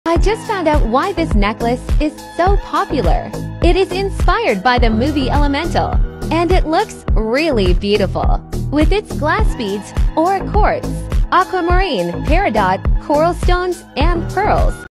I just found out why this necklace is so popular. It is inspired by the movie Elemental, and it looks really beautiful. With its glass beads or quartz, aquamarine, peridot, coral stones, and pearls.